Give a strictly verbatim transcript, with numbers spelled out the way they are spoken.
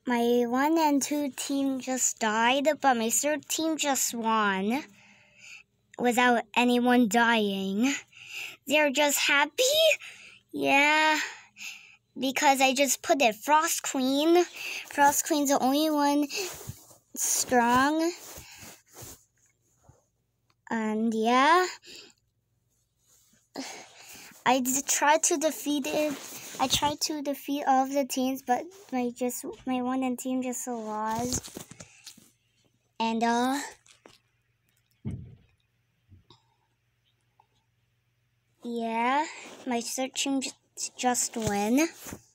my one and two team just died, but my third team just won without anyone dying. They're just happy? Yeah, because I just put it Frost Queen. Frost Queen's the only one strong. And yeah, I tried to defeat it. I tried to defeat all of the teams, but my just my one and team just lost. And uh, yeah, my third team just, just win.